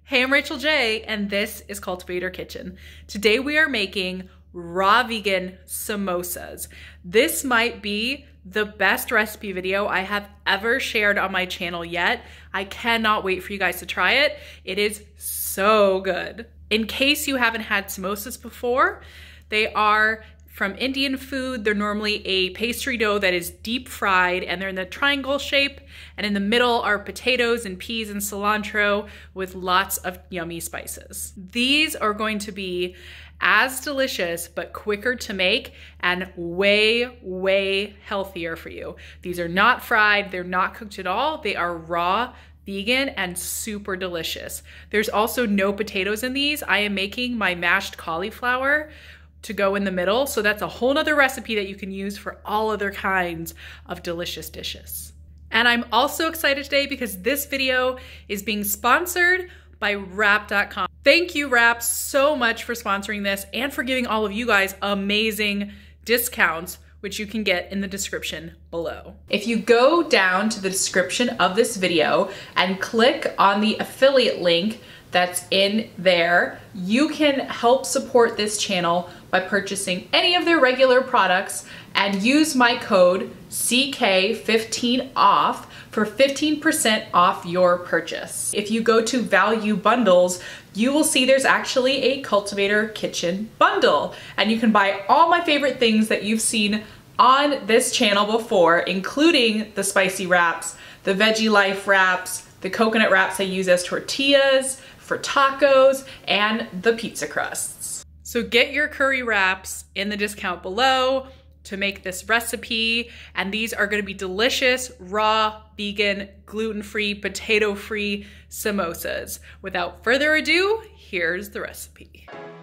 Hey, I'm Rachel J, and this is Cultivator Kitchen. Today we are making raw vegan samosas. This might be the best recipe video I have ever shared on my channel yet. I cannot wait for you guys to try it. It is so good. In case you haven't had samosas before, they are from Indian food. They're normally a pastry dough that is deep fried, and they're in the triangle shape. And in the middle are potatoes and peas and cilantro with lots of yummy spices. These are going to be as delicious, but quicker to make and way, way healthier for you. These are not fried. They're not cooked at all. They are raw, vegan, and super delicious. There's also no potatoes in these. I am making my mashed cauliflower to go in the middle. So that's a whole nother recipe that you can use for all other kinds of delicious dishes. And I'm also excited today because this video is being sponsored by Wrap.com. Thank you, Wrap, so much for sponsoring this and for giving all of you guys amazing discounts, which you can get in the description below. If you go down to the description of this video and click on the affiliate link that's in there, you can help support this channel by purchasing any of their regular products and use my code CK15OFF for 15% off your purchase. If you go to value bundles, you will see there's actually a Cultivator Kitchen bundle, and you can buy all my favorite things that you've seen on this channel before, including the spicy wraps, the veggie life wraps, the coconut wraps I use as tortillas, for tacos, and the pizza crusts. So get your curry wraps in the discount below to make this recipe, and these are gonna be delicious, raw, vegan, gluten-free, potato-free samosas. Without further ado, here's the recipe.